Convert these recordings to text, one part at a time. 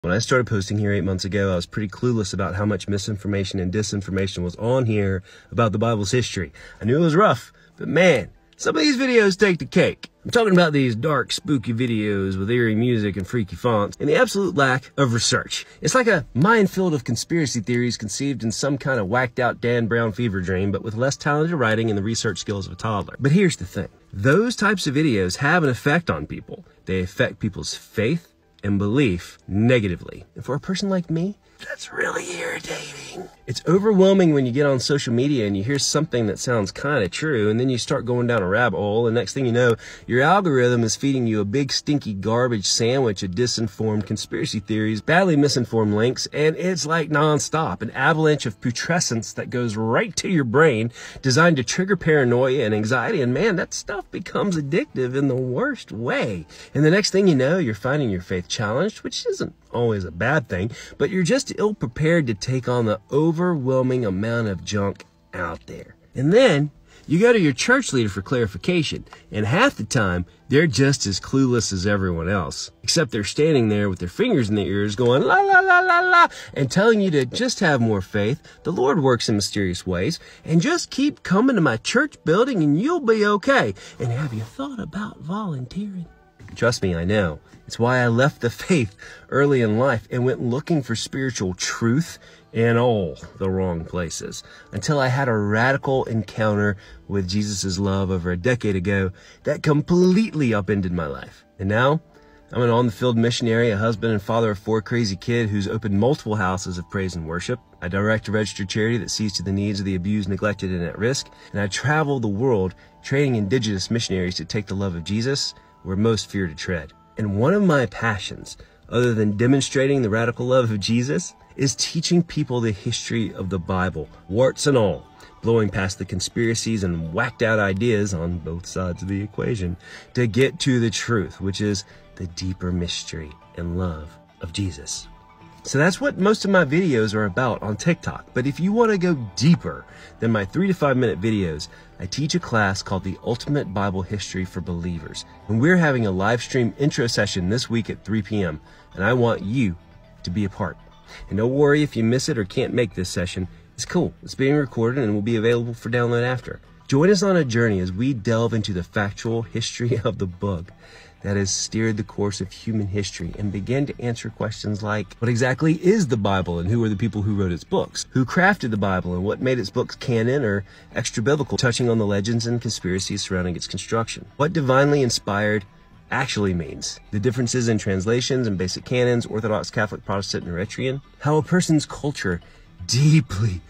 When I started posting here 8 months ago, I was pretty clueless about how much misinformation and disinformation was on here about the Bible's history. I knew it was rough, but man, some of these videos take the cake. I'm talking about these dark, spooky videos with eerie music and freaky fonts and the absolute lack of research. It's like a minefield of conspiracy theories conceived in some kind of whacked out Dan Brown fever dream, but with less talented writing and the research skills of a toddler. But here's the thing. Those types of videos have an effect on people. They affect people's faith and belief negatively. And for a person like me, that's really irritating. It's overwhelming when you get on social media and you hear something that sounds kind of true, and then you start going down a rabbit hole, and next thing you know, your algorithm is feeding you a big stinky garbage sandwich of disinformed conspiracy theories, badly misinformed links, and it's like nonstop, an avalanche of putrescence that goes right to your brain, designed to trigger paranoia and anxiety, and man, that stuff becomes addictive in the worst way. And the next thing you know, you're finding your faith challenged, which isn't always a bad thing, but you're just ill-prepared to take on the overwhelming amount of junk out there. And then you go to your church leader for clarification, and half the time they're just as clueless as everyone else, except they're standing there with their fingers in their ears going la la la la la and telling you to just have more faith, the Lord works in mysterious ways, and just keep coming to my church building and you'll be okay. And have you thought about volunteering? Trust me, I know. It's why I left the faith early in life and went looking for spiritual truth in all the wrong places, until I had a radical encounter with Jesus' love over a decade ago that completely upended my life. And now, I'm an on-the-field missionary, a husband and father of 4 crazy kids who's opened multiple houses of praise and worship. I direct a registered charity that sees to the needs of the abused, neglected, and at risk. And I travel the world training indigenous missionaries to take the love of Jesus where most fear to tread. And one of my passions, other than demonstrating the radical love of Jesus, is teaching people the history of the Bible, warts and all, blowing past the conspiracies and whacked out ideas on both sides of the equation to get to the truth, which is the deeper mystery and love of Jesus. So that's what most of my videos are about on TikTok. But if you want to go deeper than my 3 to 5 minute videos, I teach a class called The Ultimate Bible History for Believers. And we're having a live stream intro session this week at 3 p.m. And I want you to be a part. And don't worry if you miss it or can't make this session. It's cool. It's being recorded and will be available for download after. Join us on a journey as we delve into the factual history of the book that has steered the course of human history and begin to answer questions like, what exactly is the Bible and who are the people who wrote its books? Who crafted the Bible and what made its books canon or extra-biblical, touching on the legends and conspiracies surrounding its construction? What divinely inspired actually means, the differences in translations and basic canons, Orthodox, Catholic, Protestant, and Eritrean, how a person's culture deeply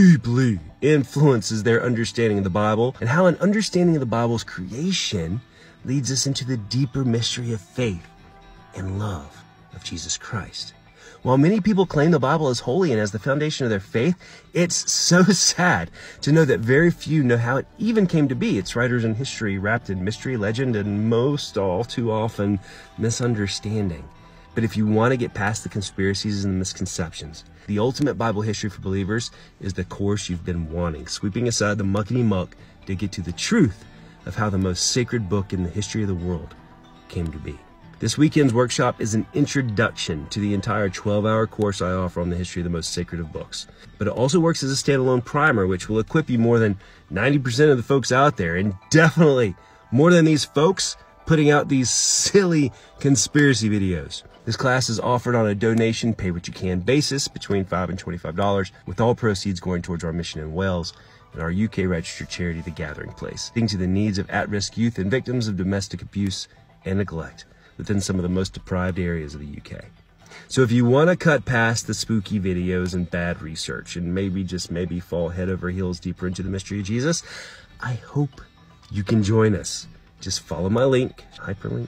influences their understanding of the Bible, and how an understanding of the Bible's creation leads us into the deeper mystery of faith and love of Jesus Christ. While many people claim the Bible is holy and as the foundation of their faith, it's so sad to know that very few know how it even came to be. Its writers and history wrapped in mystery, legend, and most all too often misunderstanding. But if you want to get past the conspiracies and the misconceptions, the Ultimate Bible History for Believers is the course you've been wanting, sweeping aside the muckety muck to get to the truth of how the most sacred book in the history of the world came to be. This weekend's workshop is an introduction to the entire 12-hour course I offer on the history of the most sacred of books. But it also works as a standalone primer, which will equip you more than 90% of the folks out there, and definitely more than these folks putting out these silly conspiracy videos. This class is offered on a donation, pay-what-you-can basis between $5 and $25, with all proceeds going towards our mission in Wales and our UK registered charity, The Gathering Place, speaking to the needs of at-risk youth and victims of domestic abuse and neglect within some of the most deprived areas of the UK. So if you want to cut past the spooky videos and bad research and maybe fall head over heels deeper into the mystery of Jesus, I hope you can join us. Just follow my link, hyperlink,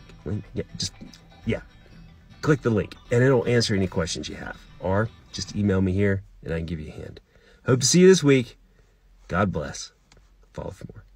click the link and it'll answer any questions you have. Or just email me here and I can give you a hand. Hope to see you this week. God bless. Follow for more.